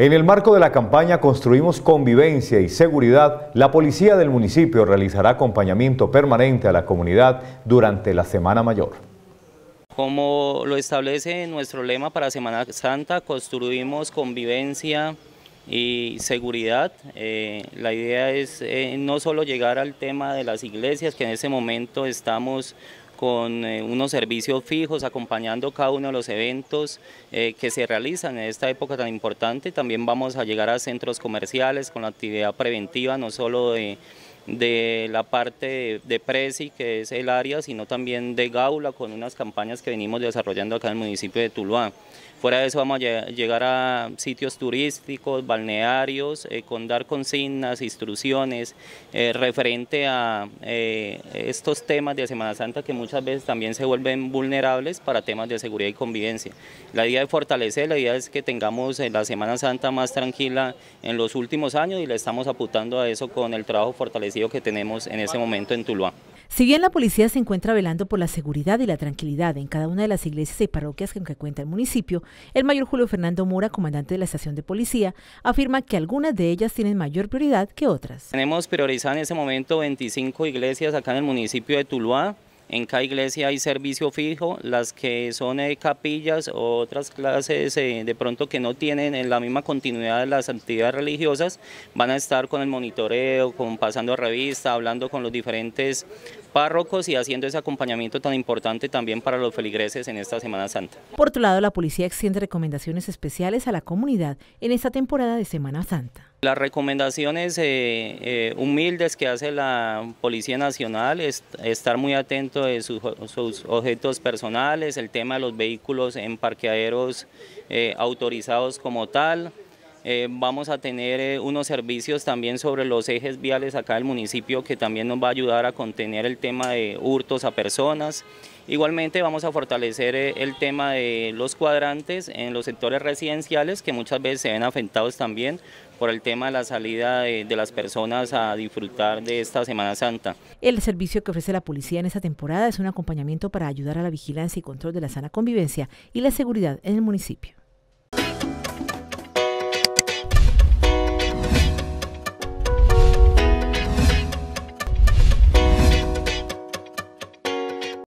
En el marco de la campaña Construimos Convivencia y Seguridad, la policía del municipio realizará acompañamiento permanente a la comunidad durante la Semana Mayor. Como lo establece nuestro lema para Semana Santa, construimos convivencia y seguridad. La idea es no solo llegar al tema de las iglesias, que en ese momento estamos con unos servicios fijos acompañando cada uno de los eventos que se realizan en esta época tan importante. También vamos a llegar a centros comerciales con la actividad preventiva, no solo de la parte de Presi, que es el área, sino también de Gaula, con unas campañas que venimos desarrollando acá en el municipio de Tuluá. Fuera de eso vamos a llegar a sitios turísticos, balnearios, con dar consignas, instrucciones referente a estos temas de Semana Santa que muchas veces también se vuelven vulnerables para temas de seguridad y convivencia. La idea de fortalecer, la idea es que tengamos la Semana Santa más tranquila en los últimos años y le estamos apuntando a eso con el trabajo fortalecido que tenemos en ese momento en Tuluá. Si bien la policía se encuentra velando por la seguridad y la tranquilidad en cada una de las iglesias y parroquias con que cuenta el municipio, el mayor Julio Fernando Mora, comandante de la estación de policía, afirma que algunas de ellas tienen mayor prioridad que otras. Tenemos priorizado en ese momento 25 iglesias acá en el municipio de Tuluá. En cada iglesia hay servicio fijo, las que son capillas o otras clases de pronto que no tienen la misma continuidad de las actividades religiosas, van a estar con el monitoreo, pasando revista, hablando con los diferentes párrocos y haciendo ese acompañamiento tan importante también para los feligreses en esta Semana Santa. Por otro lado, la policía extiende recomendaciones especiales a la comunidad en esta temporada de Semana Santa. Las recomendaciones humildes que hace la Policía Nacional es estar muy atento de sus objetos personales, el tema de los vehículos en parqueaderos autorizados como tal. Vamos a tener unos servicios también sobre los ejes viales acá del municipio que también nos va a ayudar a contener el tema de hurtos a personas. Igualmente vamos a fortalecer el tema de los cuadrantes en los sectores residenciales que muchas veces se ven afectados también por el tema de la salida de las personas a disfrutar de esta Semana Santa. El servicio que ofrece la policía en esta temporada es un acompañamiento para ayudar a la vigilancia y control de la sana convivencia y la seguridad en el municipio.